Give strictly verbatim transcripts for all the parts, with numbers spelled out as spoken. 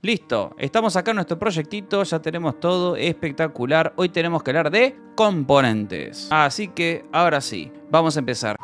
Listo, estamos acá en nuestro proyectito, ya tenemos todo espectacular. Hoy tenemos que hablar de componentes. Así que, ahora sí, vamos a empezar.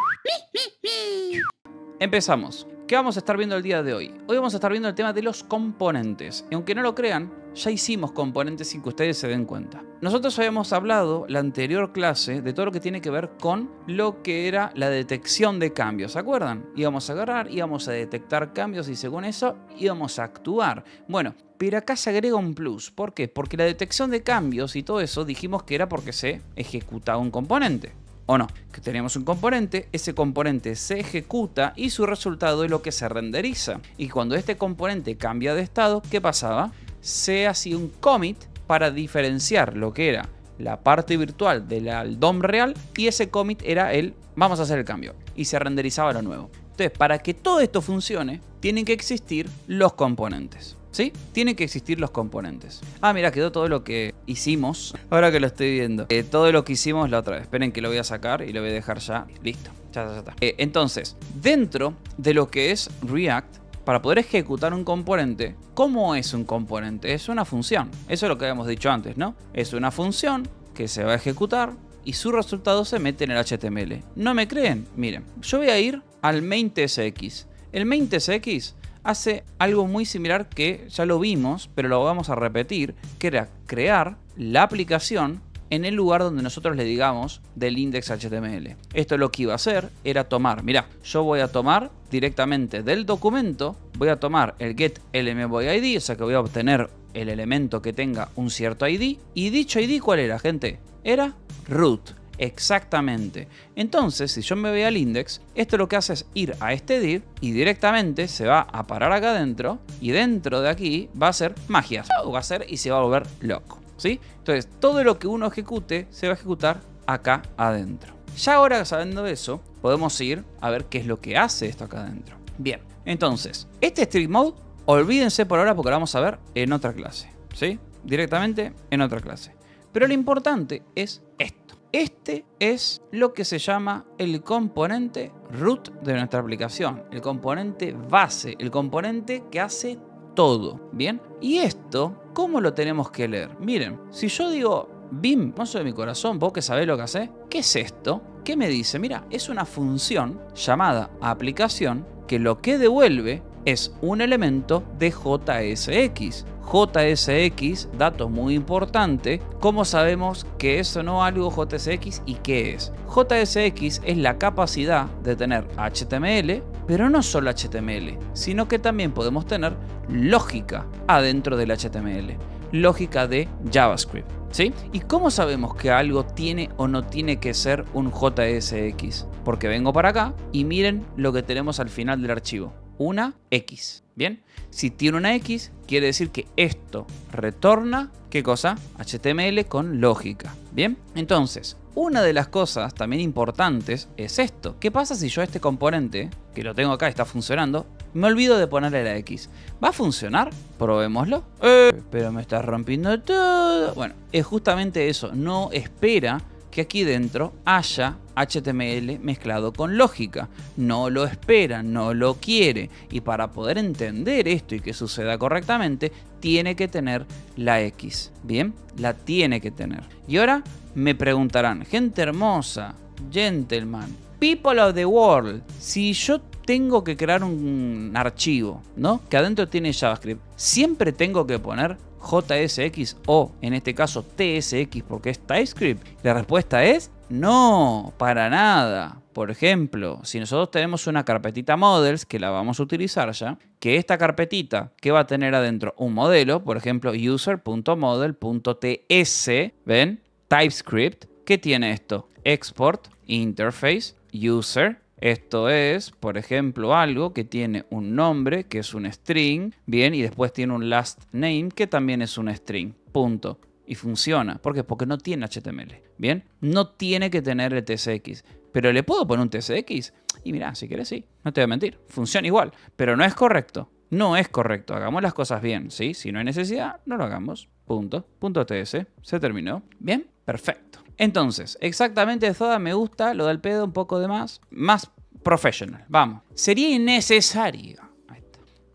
Empezamos. ¿Qué vamos a estar viendo el día de hoy? Hoy vamos a estar viendo el tema de los componentes. Y aunque no lo crean, ya hicimos componentes sin que ustedes se den cuenta. Nosotros habíamos hablado la anterior clase de todo lo que tiene que ver con lo que era la detección de cambios. ¿Se acuerdan? Íbamos a agarrar, íbamos a detectar cambios y según eso íbamos a actuar. Bueno, pero acá se agrega un plus. ¿Por qué? Porque la detección de cambios y todo eso dijimos que era porque se ejecutaba un componente. ¿O no? Que tenemos un componente, ese componente se ejecuta y su resultado es lo que se renderiza. Y cuando este componente cambia de estado, ¿qué pasaba? Se hacía un commit para diferenciar lo que era la parte virtual del D O M real y ese commit era el vamos a hacer el cambio y se renderizaba lo nuevo. Entonces, para que todo esto funcione, tienen que existir los componentes. ¿Sí? Tienen que existir los componentes. Ah, mira, quedó todo lo que hicimos. Ahora que lo estoy viendo. Eh, todo lo que hicimos la otra vez. Esperen que lo voy a sacar y lo voy a dejar ya. Listo. Ya, ya, ya está. Eh, entonces, dentro de lo que es React, para poder ejecutar un componente, ¿cómo es un componente? Es una función. Eso es lo que habíamos dicho antes, ¿no? Es una función que se va a ejecutar y su resultado se mete en el H T M L. ¿No me creen? Miren, yo voy a ir al main.tsx. El main.tsx hace algo muy similar que ya lo vimos, pero lo vamos a repetir, que era crear la aplicación en el lugar donde nosotros le digamos del index H T M L. Esto lo que iba a hacer era tomar, mirá, yo voy a tomar directamente del documento, voy a tomar el getElementBodyId, o sea que voy a obtener el elemento que tenga un cierto I D, y dicho I D, ¿cuál era, gente? Era root. Exactamente. Entonces, si yo me voy al index, esto lo que hace es ir a este div y directamente se va a parar acá adentro y dentro de aquí va a hacer magia. Va a hacer y se va a volver loco. ¿Sí? Entonces, todo lo que uno ejecute se va a ejecutar acá adentro. Ya ahora, sabiendo eso, podemos ir a ver qué es lo que hace esto acá adentro. Bien, entonces, este strict mode, olvídense por ahora porque lo vamos a ver en otra clase. ¿Sí? Directamente en otra clase. Pero lo importante es esto. Este es lo que se llama el componente root de nuestra aplicación. El componente base, el componente que hace todo. ¿Bien? Y esto, ¿cómo lo tenemos que leer? Miren, si yo digo Bim, mozo de mi corazón, vos que sabés lo que hace, ¿qué es esto? ¿Qué me dice? Mira, es una función llamada aplicación que lo que devuelve es un elemento de J S X. J S X, dato muy importante, ¿cómo sabemos que es o no algo J S X y qué es? J S X es la capacidad de tener H T M L, pero no solo H T M L, sino que también podemos tener lógica adentro del H T M L, lógica de JavaScript. ¿Sí? ¿Y cómo sabemos que algo tiene o no tiene que ser un J S X? Porque vengo para acá y miren lo que tenemos al final del archivo. Una X. ¿Bien? Si tiene una X, quiere decir que esto retorna, ¿qué cosa? H T M L con lógica. ¿Bien? Entonces, una de las cosas también importantes es esto. ¿Qué pasa si yo a este componente, que lo tengo acá, está funcionando, me olvido de ponerle la X? ¿Va a funcionar? Probémoslo. Eh, pero me está rompiendo todo. Bueno, es justamente eso. No espera que aquí dentro haya H T M L mezclado con lógica. No lo espera, no lo quiere. Y para poder entender esto y que suceda correctamente, tiene que tener la X. ¿Bien? La tiene que tener. Y ahora me preguntarán, gente hermosa, gentleman, people of the world, si yo tengo que crear un archivo, ¿no? Que adentro tiene JavaScript, ¿siempre tengo que poner J S X o en este caso T S X porque es TypeScript? La respuesta es no, para nada. Por ejemplo, si nosotros tenemos una carpetita models que la vamos a utilizar ya, que esta carpetita que va a tener adentro un modelo, por ejemplo user.model.ts, ¿ven? TypeScript, ¿qué tiene esto? Export, interface, user. Esto es, por ejemplo, algo que tiene un nombre, que es un string, bien, y después tiene un last name, que también es un string, punto. Y funciona. ¿Por qué? Porque no tiene H T M L, bien. No tiene que tener el T S X. Pero ¿le puedo poner un T S X? Y mira, si quieres sí, no te voy a mentir, funciona igual. Pero no es correcto, no es correcto. Hagamos las cosas bien, ¿sí? Si no hay necesidad, no lo hagamos, punto. Punto T S, se terminó, bien, perfecto. Entonces, exactamente toda me gusta, lo del pedo un poco de más, más professional, vamos. Sería innecesario, ahí está,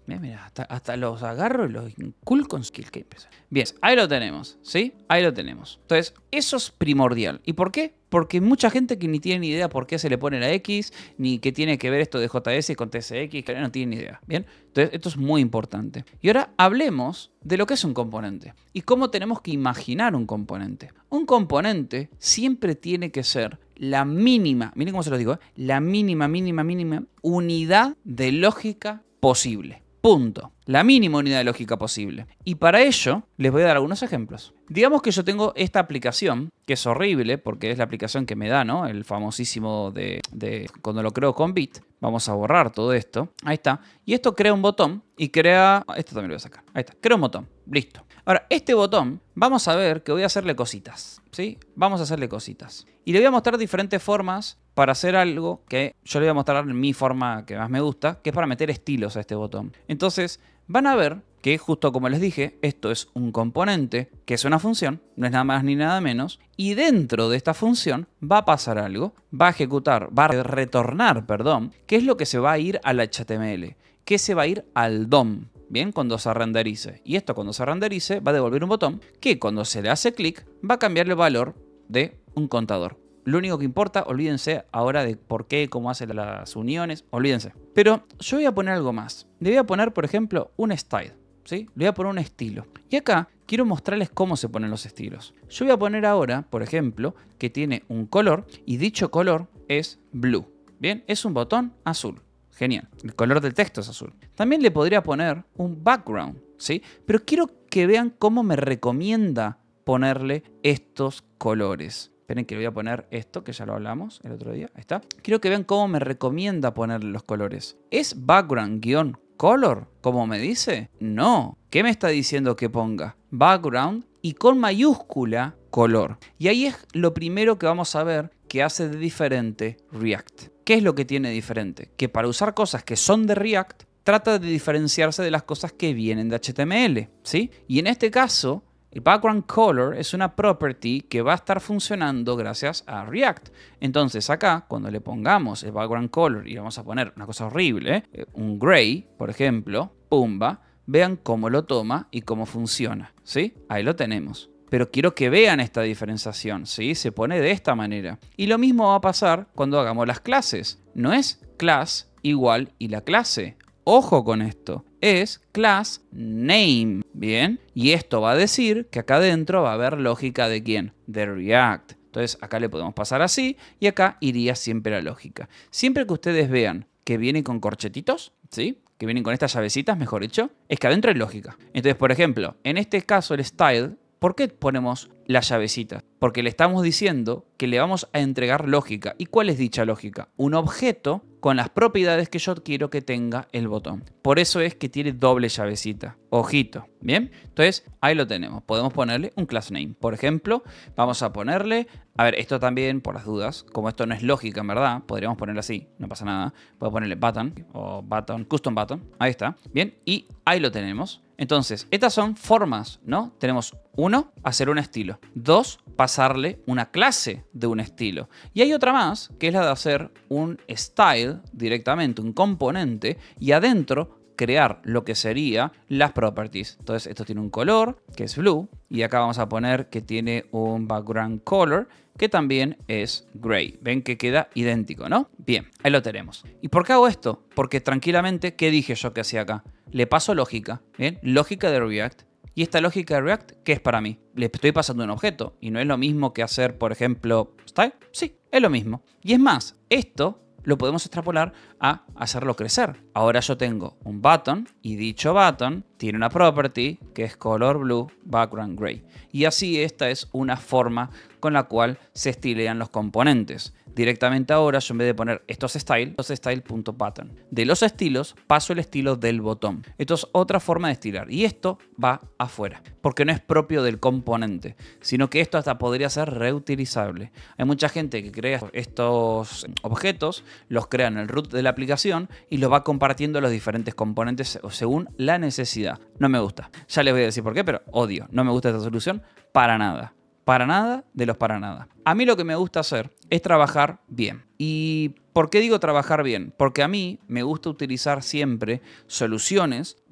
Mira, mira, hasta, hasta los agarro y los inculco con skill que empieza. Bien, ahí lo tenemos, ¿sí? Ahí lo tenemos. Entonces, eso es primordial. ¿Y por qué? Porque mucha gente que ni tiene ni idea por qué se le pone la X, ni qué tiene que ver esto de J S con T S X, que no tiene ni idea. Bien, entonces esto es muy importante. Y ahora hablemos de lo que es un componente y cómo tenemos que imaginar un componente. Un componente siempre tiene que ser la mínima, miren cómo se lo digo, ¿eh? La mínima, mínima, mínima unidad de lógica posible. Punto. La mínima unidad de lógica posible. Y para ello, les voy a dar algunos ejemplos. Digamos que yo tengo esta aplicación, que es horrible, porque es la aplicación que me da, ¿no? El famosísimo de, de cuando lo creo con bit. Vamos a borrar todo esto. Ahí está. Y esto crea un botón y crea... Esto también lo voy a sacar. Ahí está. Crea un botón. Listo. Ahora, este botón, vamos a ver que voy a hacerle cositas, ¿sí? Vamos a hacerle cositas. Y le voy a mostrar diferentes formas para hacer algo que yo le voy a mostrar mi forma que más me gusta, que es para meter estilos a este botón. Entonces, van a ver que justo como les dije, esto es un componente, que es una función, no es nada más ni nada menos, y dentro de esta función va a pasar algo, va a ejecutar, va a retornar, perdón, que es lo que se va a ir al H T M L, que se va a ir al D O M. Bien, cuando se renderice. Y esto cuando se renderice va a devolver un botón que cuando se le hace clic va a cambiar el valor de un contador. Lo único que importa, olvídense ahora de por qué, cómo hace las uniones, olvídense. Pero yo voy a poner algo más. Le voy a poner, por ejemplo, un style, ¿sí? Le voy a poner un estilo. Y acá quiero mostrarles cómo se ponen los estilos. Yo voy a poner ahora, por ejemplo, que tiene un color y dicho color es blue. Bien, es un botón azul. Genial. El color del texto es azul. También le podría poner un background, ¿sí? Pero quiero que vean cómo me recomienda ponerle estos colores. Esperen que le voy a poner esto, que ya lo hablamos el otro día. Ahí está. Quiero que vean cómo me recomienda ponerle los colores. ¿Es background-color, como me dice? No. ¿Qué me está diciendo que ponga? Background y con mayúscula color. Y ahí es lo primero que vamos a ver que hace de diferente React. ¿Qué es lo que tiene diferente? Que para usar cosas que son de React, trata de diferenciarse de las cosas que vienen de H T M L, ¿sí? Y en este caso, el background color es una property que va a estar funcionando gracias a React. Entonces acá, cuando le pongamos el background color y vamos a poner una cosa horrible, ¿eh? un gray, por ejemplo, pumba, vean cómo lo toma y cómo funciona, ¿sí? Ahí lo tenemos. Pero quiero que vean esta diferenciación, ¿sí? Se pone de esta manera. Y lo mismo va a pasar cuando hagamos las clases. No es class igual y la clase. Ojo con esto. Es class name, ¿bien? Y esto va a decir que acá adentro va a haber lógica de ¿quién? De React. Entonces acá le podemos pasar así y acá iría siempre la lógica. Siempre que ustedes vean que viene con corchetitos, ¿sí? Que vienen con estas llavecitas, mejor dicho, es que adentro hay lógica. Entonces, por ejemplo, en este caso el style, ¿por qué ponemos la llavecita? Porque le estamos diciendo que le vamos a entregar lógica. ¿Y cuál es dicha lógica? Un objeto con las propiedades que yo quiero que tenga el botón. Por eso es que tiene doble llavecita. Ojito, ¿bien? Entonces, ahí lo tenemos. Podemos ponerle un class name. Por ejemplo, vamos a ponerle... A ver, esto también, por las dudas, como esto no es lógica, en verdad, podríamos ponerle así, no pasa nada. Puedo ponerle button o button, custom button. Ahí está. Bien, y ahí lo tenemos. Entonces, estas son formas, ¿no? Tenemos uno, hacer un estilo. Dos, pasarle una clase de un estilo. Y hay otra más, que es la de hacer un style directamente, un componente, y adentro crear lo que sería las properties. Entonces, esto tiene un color, que es blue, y acá vamos a poner que tiene un background color, que también es gray. Ven que queda idéntico, ¿no? Bien, ahí lo tenemos. ¿Y por qué hago esto? Porque tranquilamente, ¿qué dije yo que hacía acá? Le paso lógica, ¿bien? Lógica de React. Y esta lógica de React, ¿qué es para mí? Le estoy pasando un objeto. Y no es lo mismo que hacer, por ejemplo, style. Sí, es lo mismo. Y es más, esto lo podemos extrapolar a hacerlo crecer. Ahora yo tengo un button y dicho button tiene una property que es color blue, background gray. Y así esta es una forma con la cual se estilean los componentes. Directamente ahora yo en vez de poner estos style, los style.button. De los estilos paso el estilo del botón. Esto es otra forma de estilar. Y esto va afuera, porque no es propio del componente, sino que esto hasta podría ser reutilizable. Hay mucha gente que crea estos objetos, los crea en el root de la aplicación y los va compartiendo a los diferentes componentes según la necesidad. No me gusta. Ya les voy a decir por qué, pero odio. No me gusta esta solución para nada. Para nada de los para nada. A mí lo que me gusta hacer es trabajar bien. ¿Y por qué digo trabajar bien? Porque a mí me gusta utilizar siempre soluciones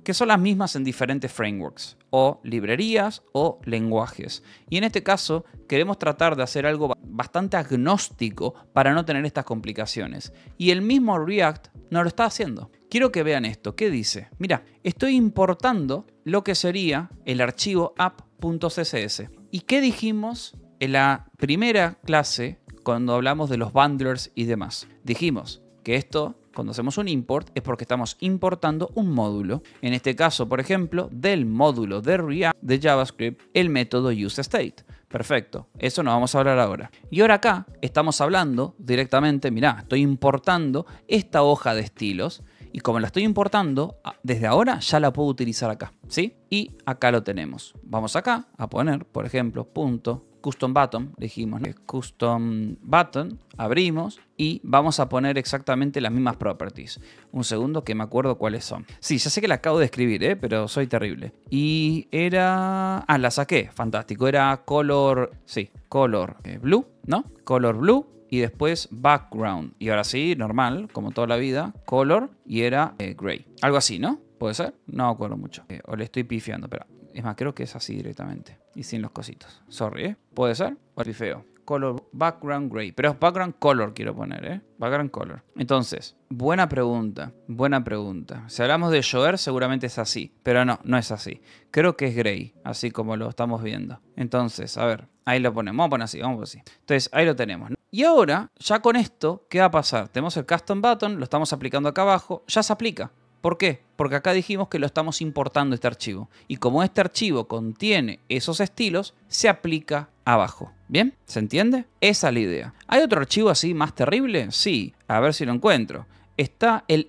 que son las mismas en diferentes frameworks, o librerías, o lenguajes. Y en este caso, queremos tratar de hacer algo bastante agnóstico para no tener estas complicaciones. Y el mismo React nos lo está haciendo. Quiero que vean esto. ¿Qué dice? Mira, estoy importando lo que sería el archivo app.css. ¿Y qué dijimos en la primera clase cuando hablamos de los bundlers y demás? Dijimos que esto, cuando hacemos un import, es porque estamos importando un módulo. En este caso, por ejemplo, del módulo de React de JavaScript, el método useState. Perfecto, eso nos vamos a hablar ahora. Y ahora acá estamos hablando directamente, mirá, estoy importando esta hoja de estilos. Y como la estoy importando, desde ahora ya la puedo utilizar acá, ¿sí? Y acá lo tenemos. Vamos acá a poner, por ejemplo, punto custom button, dijimos, ¿no? Custom button, abrimos y vamos a poner exactamente las mismas properties. Un segundo que me acuerdo cuáles son. Sí, ya sé que la acabo de escribir, ¿eh? Pero soy terrible. Y era... Ah, la saqué, fantástico. Era color, sí, color eh, blue, ¿no? Color blue. Y después background. Y ahora sí, normal, como toda la vida, color y era eh, gray. Algo así, ¿no? ¿Puede ser? No me acuerdo mucho. Eh, o le estoy pifiando, pero es más, creo que es así directamente. Y sin los cositos. Sorry, ¿eh? ¿Puede ser? O pifeo. Color background gray. Pero es background color quiero poner, ¿eh? Background color. Entonces, buena pregunta. Buena pregunta. Si hablamos de llover, seguramente es así. Pero no, no es así. Creo que es gray, así como lo estamos viendo. Entonces, a ver, ahí lo ponemos. Vamos a poner así, vamos a poner así. Entonces, ahí lo tenemos, ¿no? Y ahora, ya con esto, ¿qué va a pasar? Tenemos el custom button, lo estamos aplicando acá abajo, ya se aplica. ¿Por qué? Porque acá dijimos que lo estamos importando este archivo. Y como este archivo contiene esos estilos, se aplica abajo. ¿Bien? ¿Se entiende? Esa es la idea. ¿Hay otro archivo así más terrible? Sí. A ver si lo encuentro. Está el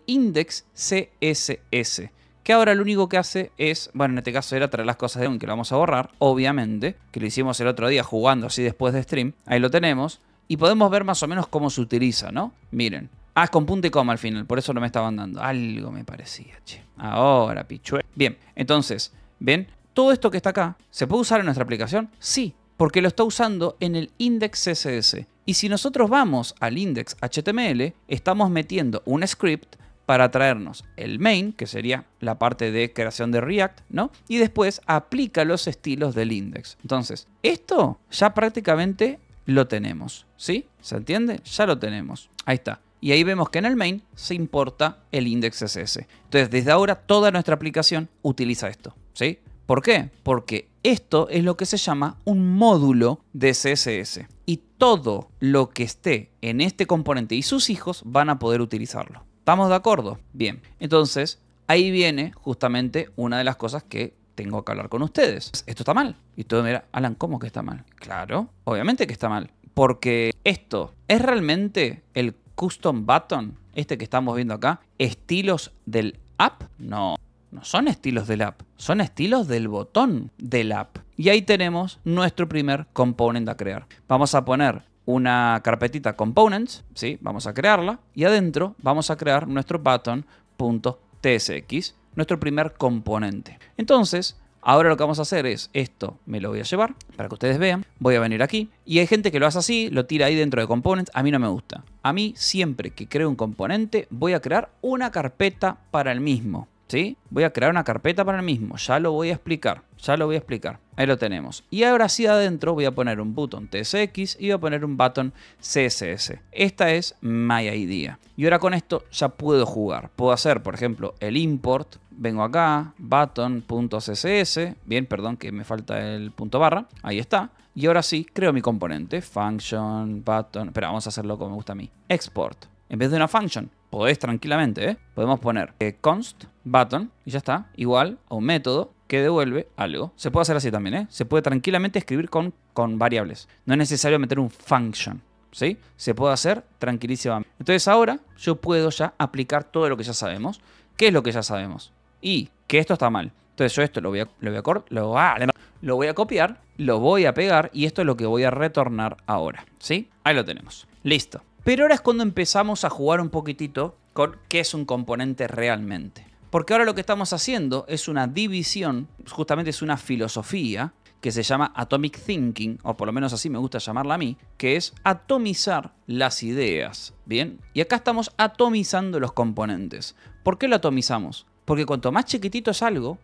index.css. Que ahora lo único que hace es, bueno, en este caso era traer las cosas de un que lo vamos a borrar, obviamente, que lo hicimos el otro día jugando así después de stream. Ahí lo tenemos. Y podemos ver más o menos cómo se utiliza, ¿no? Miren. Ah, es con punto y coma al final, por eso no me estaban dando. Algo me parecía, che. Ahora, pichue. Bien, entonces, ¿ven? Todo esto que está acá, ¿se puede usar en nuestra aplicación? Sí, porque lo está usando en el index.css. Y si nosotros vamos al index.html, estamos metiendo un script para traernos el main, que sería la parte de creación de React, ¿no? Y después aplica los estilos del index. Entonces, esto ya prácticamente lo tenemos, ¿sí? ¿Se entiende? Ya lo tenemos. Ahí está. Y ahí vemos que en el main se importa el index.css. Entonces, desde ahora toda nuestra aplicación utiliza esto, ¿sí? ¿Por qué? Porque esto es lo que se llama un módulo de C S S. Y todo lo que esté en este componente y sus hijos van a poder utilizarlo. ¿Estamos de acuerdo? Bien. Entonces, ahí viene justamente una de las cosas que tengo que hablar con ustedes. Esto está mal. Y todo mira, Alan, ¿cómo que está mal? Claro, obviamente que está mal. Porque esto es realmente el custom button, este que estamos viendo acá, estilos del app. No, no son estilos del app, son estilos del botón del app. Y ahí tenemos nuestro primer component a crear. Vamos a poner una carpetita components, ¿sí? Vamos a crearla y adentro vamos a crear nuestro button.tsx, nuestro primer componente. Entonces, ahora lo que vamos a hacer es esto, me lo voy a llevar para que ustedes vean. Voy a venir aquí y hay gente que lo hace así, lo tira ahí dentro de components. A mí no me gusta. A mí siempre que creo un componente voy a crear una carpeta para el mismo. ¿Sí? Voy a crear una carpeta para el mismo. Ya lo voy a explicar. Ya lo voy a explicar. Ahí lo tenemos. Y ahora sí adentro voy a poner un button T S X y voy a poner un button C S S. Esta es my idea. Y ahora con esto ya puedo jugar. Puedo hacer, por ejemplo, el import. Vengo acá, button.css. Bien, perdón que me falta el punto barra. Ahí está. Y ahora sí, creo mi componente. Function, button. Espera, vamos a hacerlo como me gusta a mí. Export. En vez de una function, podés tranquilamente, ¿eh? Podemos poner eh, const button y ya está. Igual a un método que devuelve algo. Se puede hacer así también, ¿eh? Se puede tranquilamente escribir con, con variables. No es necesario meter un function, ¿sí? Se puede hacer tranquilísimamente. Entonces ahora yo puedo ya aplicar todo lo que ya sabemos. ¿Qué es lo que ya sabemos? Y que esto está mal. Entonces yo esto lo voy a, lo voy a, lo, ah, lo voy a copiar, lo voy a pegar y esto es lo que voy a retornar ahora, ¿sí? Ahí lo tenemos. Listo. Pero ahora es cuando empezamos a jugar un poquitito con qué es un componente realmente. Porque ahora lo que estamos haciendo es una división, justamente es una filosofía que se llama Atomic Thinking, o por lo menos así me gusta llamarla a mí, que es atomizar las ideas, ¿bien? Y acá estamos atomizando los componentes. ¿Por qué lo atomizamos? Porque cuanto más chiquitito es algo,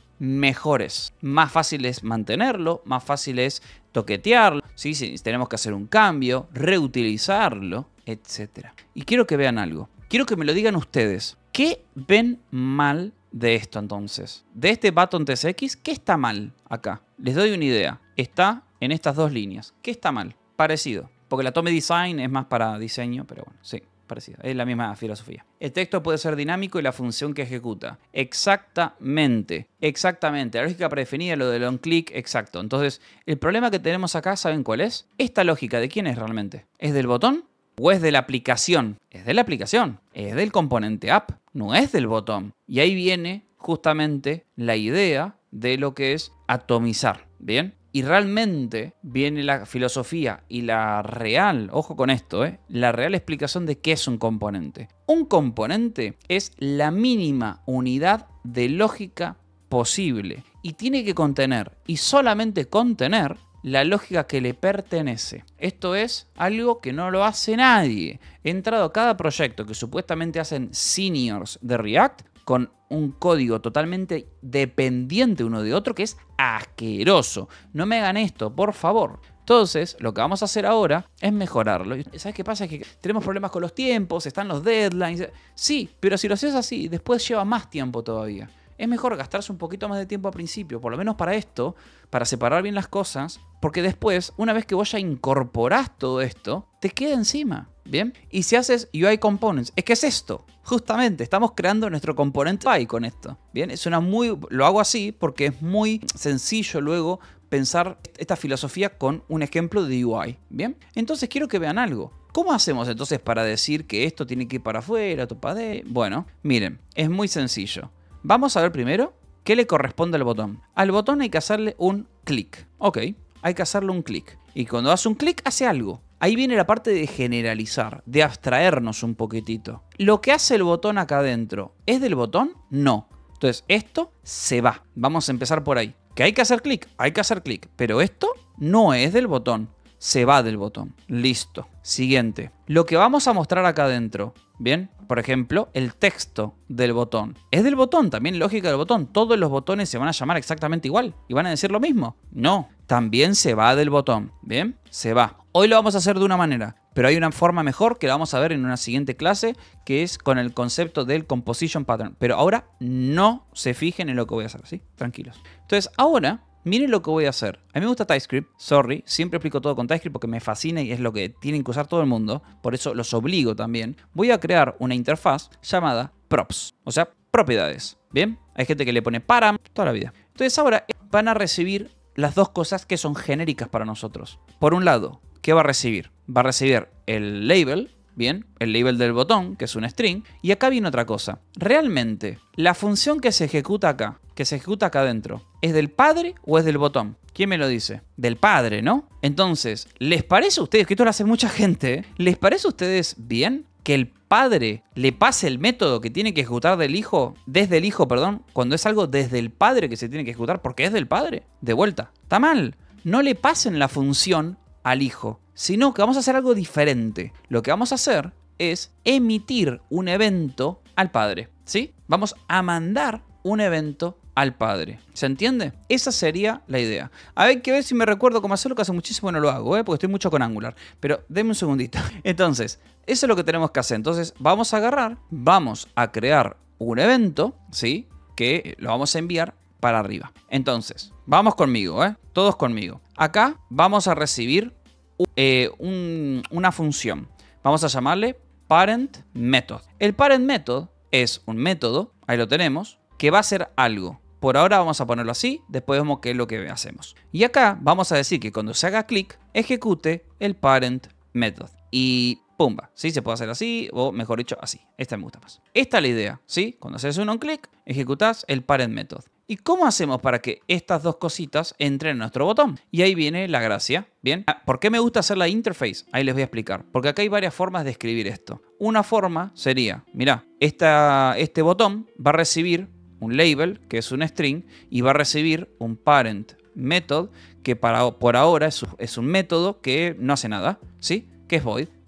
mejor es. Más fácil es mantenerlo, más fácil es toquetearlo, ¿sí? Si tenemos que hacer un cambio, reutilizarlo, etcétera. Y quiero que vean algo. Quiero que me lo digan ustedes. ¿Qué ven mal de esto entonces? De este button T S X, ¿qué está mal acá? Les doy una idea. Está en estas dos líneas. ¿Qué está mal? Parecido. Porque la Tome Design es más para diseño, pero bueno, sí. Parecida. Es la misma filosofía. El texto puede ser dinámico y la función que ejecuta. Exactamente. Exactamente. La lógica predefinida, lo del on-click, exacto. Entonces, el problema que tenemos acá, ¿saben cuál es? Esta lógica, ¿de quién es realmente? ¿Es del botón o es de la aplicación? Es de la aplicación. Es del componente app. No es del botón. Y ahí viene justamente la idea de lo que es atomizar. ¿Bien? Y realmente viene la filosofía y la real, ojo con esto, ¿eh? La real explicación de qué es un componente. Un componente es la mínima unidad de lógica posible y tiene que contener, y solamente contener, la lógica que le pertenece. Esto es algo que no lo hace nadie. He entrado a cada proyecto que supuestamente hacen seniors de React con un código totalmente dependiente uno de otro que es asqueroso. No me hagan esto, por favor. Entonces, lo que vamos a hacer ahora es mejorarlo. ¿Sabes qué pasa? Es que tenemos problemas con los tiempos, están los deadlines. Sí, pero si lo haces así, después lleva más tiempo todavía. Es mejor gastarse un poquito más de tiempo al principio, por lo menos para esto, para separar bien las cosas, porque después, una vez que vos ya incorporás todo esto, te queda encima, ¿bien? Y si haces U I Components, es que es esto, justamente, estamos creando nuestro componente U I con esto, ¿bien? Es una muy, lo hago así porque es muy sencillo luego pensar esta filosofía con un ejemplo de U I, ¿bien? Entonces quiero que vean algo. ¿Cómo hacemos entonces para decir que esto tiene que ir para afuera, esto para adentro? Bueno, miren, es muy sencillo. Vamos a ver primero qué le corresponde al botón. Al botón hay que hacerle un clic. Ok, hay que hacerle un clic. Y cuando hace un clic, hace algo. Ahí viene la parte de generalizar, de abstraernos un poquitito. Lo que hace el botón acá adentro, ¿es del botón? No. Entonces, esto se va. Vamos a empezar por ahí. ¿Que hay que hacer clic? Hay que hacer clic. Pero esto no es del botón. Se va del botón. Listo. Siguiente. Lo que vamos a mostrar acá adentro. Bien, por ejemplo, el texto del botón. Es del botón, también lógica del botón. Todos los botones se van a llamar exactamente igual y van a decir lo mismo. No, también se va del botón. Bien, se va. Hoy lo vamos a hacer de una manera, pero hay una forma mejor que la vamos a ver en una siguiente clase, que es con el concepto del composition pattern. Pero ahora no se fijen en lo que voy a hacer, ¿sí? Tranquilos. Entonces, ahora miren lo que voy a hacer. A mí me gusta TypeScript, sorry, siempre explico todo con TypeScript porque me fascina y es lo que tienen que usar todo el mundo, por eso los obligo también. Voy a crear una interfaz llamada props, o sea, propiedades, ¿bien? Hay gente que le pone param toda la vida. Entonces ahora van a recibir las dos cosas que son genéricas para nosotros. Por un lado, ¿qué va a recibir? Va a recibir el label, ¿bien? El label del botón, que es un string. Y acá viene otra cosa. Realmente, la función que se ejecuta acá, que se ejecuta acá adentro, ¿es del padre o es del botón? ¿Quién me lo dice? Del padre, ¿no? Entonces, ¿les parece a ustedes, que esto lo hace mucha gente, ¿eh? ¿Les parece a ustedes bien que el padre le pase el método que tiene que ejecutar del hijo, desde el hijo, perdón, cuando es algo desde el padre que se tiene que ejecutar porque es del padre? De vuelta, está mal. No le pasen la función al hijo, sino que vamos a hacer algo diferente. Lo que vamos a hacer es emitir un evento al padre, ¿sí? Vamos a mandar un evento al padre. ¿Se entiende? Esa sería la idea. Hay que ver si me recuerdo cómo hacerlo, que hace muchísimo no lo hago, ¿eh? Porque estoy mucho con Angular. Pero denme un segundito. Entonces, eso es lo que tenemos que hacer. Entonces, vamos a agarrar, vamos a crear un evento, ¿sí? Que lo vamos a enviar para arriba. Entonces, vamos conmigo, ¿eh? Todos conmigo. Acá vamos a recibir eh, un, una función. Vamos a llamarle parent method. El parent method es un método, ahí lo tenemos, que va a hacer algo. Por ahora vamos a ponerlo así, después vemos qué es lo que hacemos. Y acá vamos a decir que cuando se haga clic, ejecute el parent method. Y pumba, ¿sí? Se puede hacer así, o mejor dicho, así. Esta me gusta más. Esta es la idea, ¿sí? Cuando haces un on-click, ejecutás el parent method. ¿Y cómo hacemos para que estas dos cositas entren en nuestro botón? Y ahí viene la gracia. ¿Bien? ¿Por qué me gusta hacer la interface? Ahí les voy a explicar. Porque acá hay varias formas de escribir esto. Una forma sería, mirá, esta, este botón va a recibir un label, que es un string, y va a recibir un parent method, que para, por ahora es, es un método que no hace nada, ¿sí? Que es void.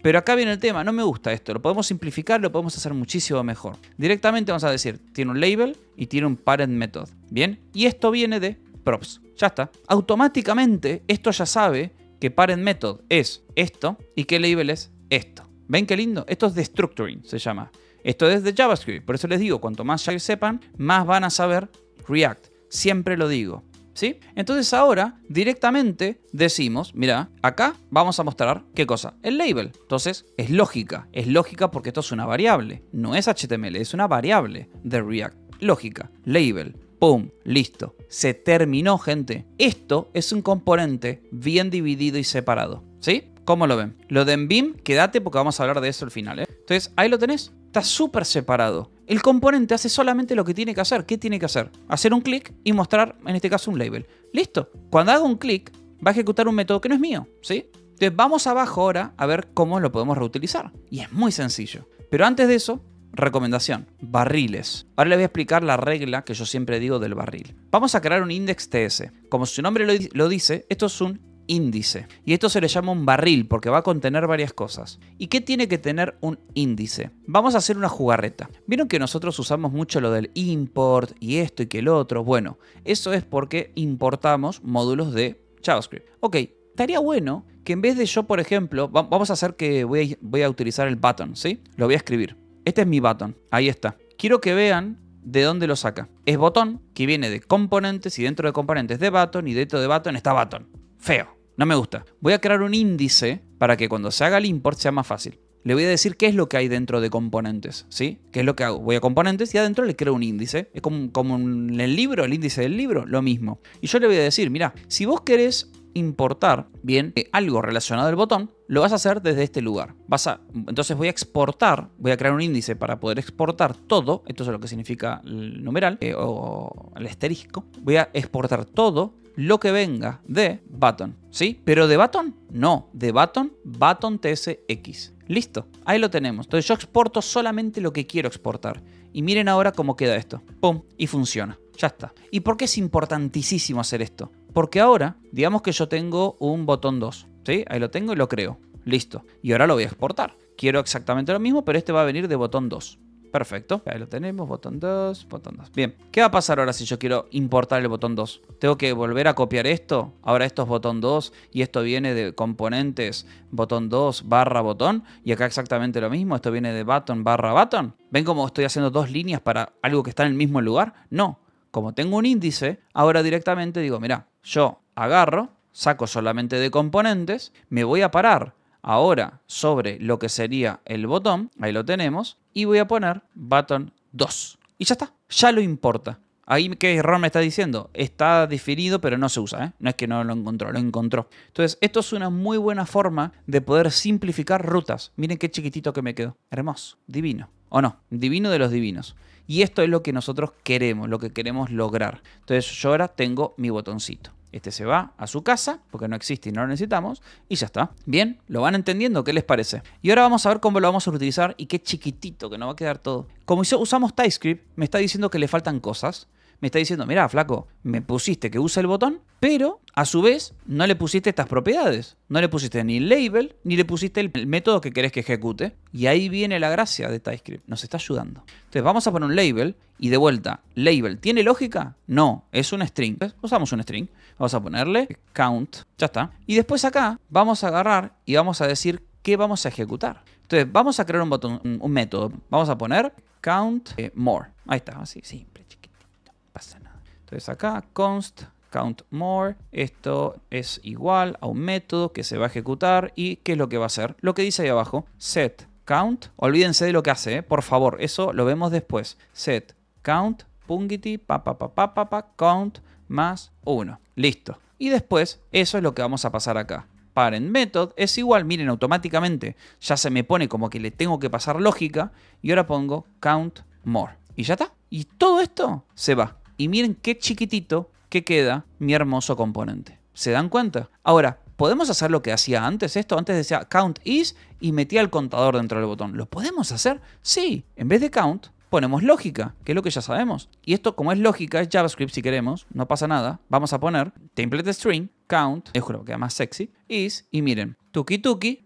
Pero acá viene el tema, no me gusta esto, lo podemos simplificar, lo podemos hacer muchísimo mejor. Directamente vamos a decir, tiene un label y tiene un parent method, ¿bien? Y esto viene de props, ya está. Automáticamente esto ya sabe que parent method es esto y que label es esto. ¿Ven qué lindo? Esto es destructuring, se llama. Esto es de JavaScript, por eso les digo, cuanto más ya sepan, más van a saber React. Siempre lo digo. ¿Sí? Entonces ahora directamente decimos, mira, acá vamos a mostrar ¿qué cosa? El label. Entonces es lógica, es lógica porque esto es una variable, no es H T M L, es una variable de React. Lógica, label, pum, listo. Se terminó, gente. Esto es un componente bien dividido y separado, ¿sí? ¿Cómo lo ven? Lo de en Vim, quédate porque vamos a hablar de eso al final, ¿eh? Entonces ahí lo tenés. Está súper separado. El componente hace solamente lo que tiene que hacer. ¿Qué tiene que hacer? Hacer un clic y mostrar, en este caso, un label. Listo. Cuando haga un clic, va a ejecutar un método que no es mío, ¿sí? Entonces vamos abajo ahora a ver cómo lo podemos reutilizar. Y es muy sencillo. Pero antes de eso, recomendación. Barriles. Ahora les voy a explicar la regla que yo siempre digo del barril. Vamos a crear un index.ts. Como su nombre lo, lo dice, esto es un índice. Y esto se le llama un barril porque va a contener varias cosas. ¿Y qué tiene que tener un índice? Vamos a hacer una jugarreta. ¿Vieron que nosotros usamos mucho lo del import y esto y que el otro? Bueno, eso es porque importamos módulos de JavaScript. Ok, estaría bueno que en vez de yo, por ejemplo, vamos a hacer que voy a, voy a utilizar el button, ¿sí? Lo voy a escribir. Este es mi button. Ahí está. Quiero que vean de dónde lo saca. Es botón que viene de componentes y dentro de componentes de button y dentro de button está button. Feo, no me gusta. Voy a crear un índice para que cuando se haga el import sea más fácil. Le voy a decir qué es lo que hay dentro de componentes, ¿sí? ¿Qué es lo que hago? Voy a componentes y adentro le creo un índice. Es como, como en el libro, el índice del libro, lo mismo. Y yo le voy a decir, mira, si vos querés importar, bien, eh, algo relacionado al botón, lo vas a hacer desde este lugar. Vas a, entonces voy a exportar, voy a crear un índice para poder exportar todo, esto es lo que significa el numeral eh, o el asterisco. Voy a exportar todo lo que venga de button, ¿sí? Pero de button, no, de button, button tsx. Listo, ahí lo tenemos. Entonces yo exporto solamente lo que quiero exportar. Y miren ahora cómo queda esto. Pum, y funciona. Ya está. ¿Y por qué es importantísimo hacer esto? Porque ahora, digamos que yo tengo un botón dos, ¿sí? Ahí lo tengo y lo creo. Listo. Y ahora lo voy a exportar. Quiero exactamente lo mismo, pero este va a venir de botón dos. Perfecto. Ahí lo tenemos, botón dos, botón dos. Bien, ¿qué va a pasar ahora si yo quiero importar el botón dos? ¿Tengo que volver a copiar esto? Ahora esto es botón dos y esto viene de componentes botón dos barra botón. Y acá exactamente lo mismo, esto viene de button barra button. ¿Ven cómo estoy haciendo dos líneas para algo que está en el mismo lugar? No. Como tengo un índice, ahora directamente digo, mira, yo agarro, saco solamente de componentes, me voy a parar ahora sobre lo que sería el botón, ahí lo tenemos, y voy a poner button dos. Y ya está, ya lo importa. Ahí, ¿qué error me está diciendo? Está definido, pero no se usa, ¿eh? No es que no lo encontró, lo encontró. Entonces, esto es una muy buena forma de poder simplificar rutas. Miren qué chiquitito que me quedó. Hermoso, divino. ¿O no? Divino de los divinos. Y esto es lo que nosotros queremos, lo que queremos lograr. Entonces, yo ahora tengo mi botoncito. Este se va a su casa, porque no existe y no lo necesitamos, y ya está. Bien, ¿lo van entendiendo? ¿Qué les parece? Y ahora vamos a ver cómo lo vamos a utilizar y qué chiquitito, que nos va a quedar todo. Como usamos TypeScript, me está diciendo que le faltan cosas. Me está diciendo, mira, flaco, me pusiste que use el botón, pero a su vez no le pusiste estas propiedades. No le pusiste ni el label, ni le pusiste el método que querés que ejecute. Y ahí viene la gracia de TypeScript, nos está ayudando. Entonces vamos a poner un label y de vuelta, ¿label tiene lógica? No, es un string. Entonces, usamos un string. Vamos a ponerle count, ya está. Y después acá vamos a agarrar y vamos a decir qué vamos a ejecutar. Entonces vamos a crear un botón, un método. Vamos a poner count eh, more. Ahí está, así, simple, chiquitito. Pasa nada. Entonces acá const count more, esto es igual a un método que se va a ejecutar y ¿qué es lo que va a hacer? Lo que dice ahí abajo, set count, olvídense de lo que hace, ¿eh? Por favor, eso lo vemos después. Set count, pungity, pa pa pa pa pa pa, count más uno. Listo. Y después eso es lo que vamos a pasar acá. Parent method es igual, miren, automáticamente ya se me pone como que le tengo que pasar lógica y ahora pongo count more. Y ya está. Y todo esto se va. Y miren qué chiquitito que queda mi hermoso componente. ¿Se dan cuenta? Ahora, ¿podemos hacer lo que hacía antes esto? Antes decía count is y metía el contador dentro del botón. ¿Lo podemos hacer? Sí. En vez de count, ponemos lógica, que es lo que ya sabemos. Y esto, como es lógica, es JavaScript si queremos, no pasa nada. Vamos a poner template string, count, es lo que queda más sexy, is, y miren, tuki tuki,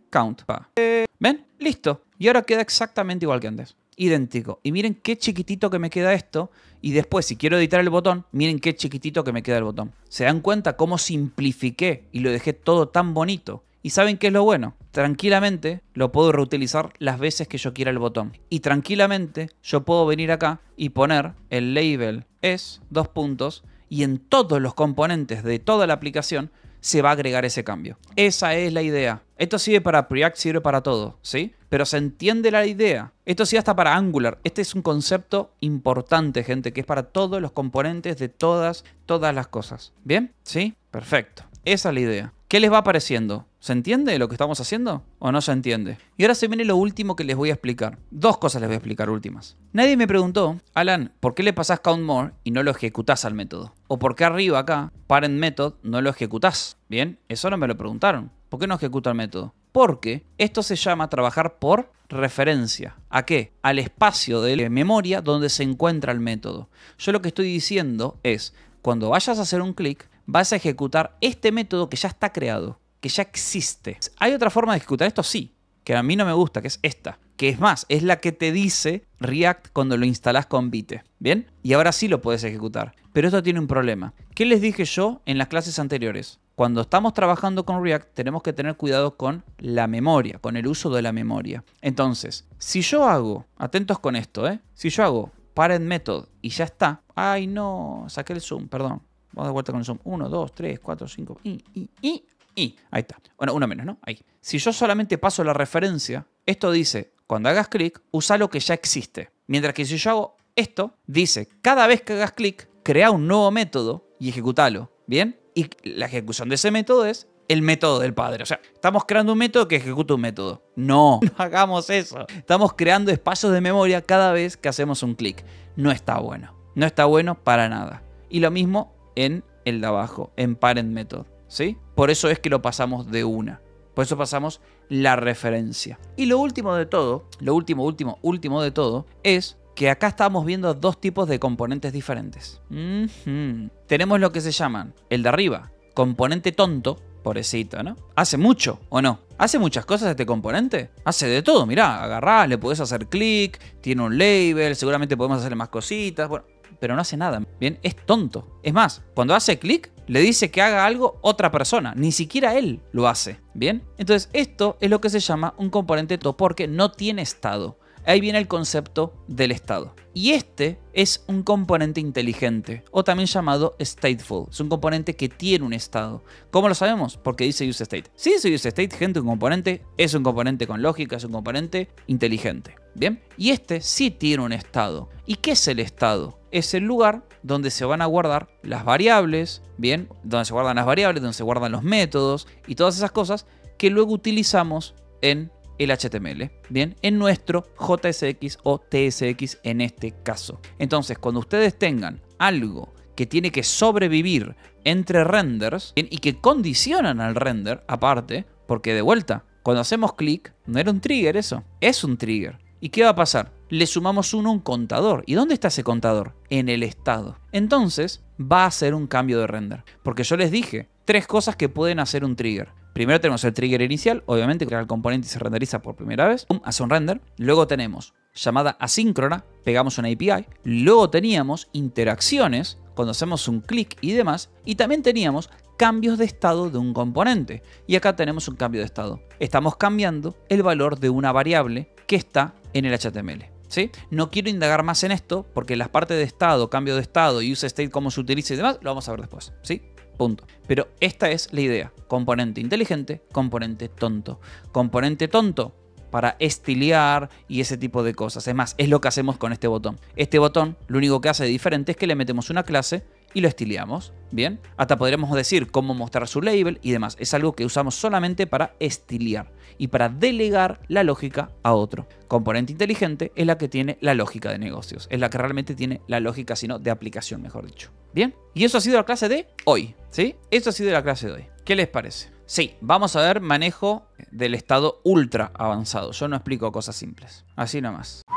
count. Pa. Eh, ¿Ven? Listo. Y ahora queda exactamente igual que antes. Idéntico. Y miren qué chiquitito que me queda esto. Y después, si quiero editar el botón, miren qué chiquitito que me queda el botón. ¿Se dan cuenta cómo simplifiqué y lo dejé todo tan bonito? ¿Y saben qué es lo bueno? Tranquilamente lo puedo reutilizar las veces que yo quiera el botón. Y tranquilamente yo puedo venir acá y poner el label es, dos puntos, y en todos los componentes de toda la aplicación se va a agregar ese cambio. Esa es la idea. Esto sirve para Preact, sirve para todo, ¿sí? Pero se entiende la idea. Esto sí hasta para Angular. Este es un concepto importante, gente, que es para todos los componentes de todas, todas las cosas. ¿Bien? ¿Sí? Perfecto. Esa es la idea. ¿Qué les va pareciendo? ¿Se entiende lo que estamos haciendo o no se entiende? Y ahora se viene lo último que les voy a explicar. Dos cosas les voy a explicar últimas. Nadie me preguntó, Alan, ¿por qué le pasás count more y no lo ejecutás al método? ¿O por qué arriba acá, parent method, no lo ejecutás? Bien, eso no me lo preguntaron. ¿Por qué no ejecuta el método? Porque esto se llama trabajar por referencia. ¿A qué? Al espacio de memoria donde se encuentra el método. Yo lo que estoy diciendo es, cuando vayas a hacer un clic, vas a ejecutar este método que ya está creado, que ya existe. ¿Hay otra forma de ejecutar esto? Sí, que a mí no me gusta, que es esta. Que es más, es la que te dice React cuando lo instalás con Vite. ¿Bien? Y ahora sí lo puedes ejecutar. Pero esto tiene un problema. ¿Qué les dije yo en las clases anteriores? Cuando estamos trabajando con React tenemos que tener cuidado con la memoria, con el uso de la memoria. Entonces, si yo hago, atentos con esto, ¿eh? Si yo hago parent method y ya está. Ay, no, saqué el zoom, perdón. Vamos de vuelta con el zoom. uno, dos, tres, cuatro, cinco. Y, y, y, y. Ahí está. Bueno, uno menos, ¿no? Ahí. Si yo solamente paso la referencia, esto dice, cuando hagas clic, usa lo que ya existe. Mientras que si yo hago esto, dice, cada vez que hagas clic, crea un nuevo método y ejecutalo. ¿Bien? Y la ejecución de ese método es el método del padre. O sea, estamos creando un método que ejecuta un método. No, no hagamos eso. Estamos creando espacios de memoria cada vez que hacemos un clic. No está bueno. No está bueno para nada. Y lo mismo en el de abajo, en parent method, ¿sí? Por eso es que lo pasamos de una. Por eso pasamos la referencia. Y lo último de todo, lo último, último, último de todo, es que acá estamos viendo dos tipos de componentes diferentes. Uh-huh. Tenemos lo que se llaman, el de arriba, componente tonto, pobrecito, ¿no? ¿Hace mucho o no? ¿Hace muchas cosas este componente? Hace de todo, mirá, agarrás, le podés hacer clic, tiene un label, seguramente podemos hacerle más cositas, bueno, pero no hace nada. Bien, es tonto. Es más, cuando hace clic, le dice que haga algo otra persona. Ni siquiera él lo hace. Bien, entonces esto es lo que se llama un componente tonto porque no tiene estado. Ahí viene el concepto del estado. Y este es un componente inteligente, o también llamado stateful. Es un componente que tiene un estado. ¿Cómo lo sabemos? Porque dice useState. Si dice useState, gente, un componente es un componente con lógica, es un componente inteligente. ¿Bien? Y este sí tiene un estado. ¿Y qué es el estado? Es el lugar donde se van a guardar las variables, ¿bien? Donde se guardan las variables, donde se guardan los métodos y todas esas cosas que luego utilizamos en el H T M L, bien, en nuestro J S X o T S X en este caso. Entonces, cuando ustedes tengan algo que tiene que sobrevivir entre renders, bien, y que condicionan al render aparte, porque de vuelta, cuando hacemos clic, no era un trigger eso, es un trigger. ¿Y qué va a pasar? Le sumamos uno a un contador. ¿Y dónde está ese contador? En el estado. Entonces, va a hacer un cambio de render. Porque yo les dije tres cosas que pueden hacer un trigger. Primero tenemos el trigger inicial, obviamente crea el componente y se renderiza por primera vez, hace un render. Luego tenemos llamada asíncrona, pegamos una A P I. Luego teníamos interacciones, cuando hacemos un clic y demás. Y también teníamos cambios de estado de un componente. Y acá tenemos un cambio de estado. Estamos cambiando el valor de una variable que está en el H T M L. ¿Sí? No quiero indagar más en esto porque las partes de estado, cambio de estado, useState, cómo se utiliza y demás, lo vamos a ver después. ¿Sí? Punto. Pero esta es la idea. Componente inteligente, componente tonto. Componente tonto para estilear y ese tipo de cosas. Es más, es lo que hacemos con este botón. Este botón lo único que hace de diferente es que le metemos una clase y lo estileamos. Bien. Hasta podríamos decir cómo mostrar su label y demás. Es algo que usamos solamente para estilear y para delegar la lógica a otro. Componente inteligente es la que tiene la lógica de negocios. Es la que realmente tiene la lógica, sino de aplicación, mejor dicho. Bien. Y eso ha sido la clase de hoy. ¿Sí? Eso ha sido la clase de hoy. ¿Qué les parece? Sí, vamos a ver manejo del estado ultra avanzado. Yo no explico cosas simples. Así nomás.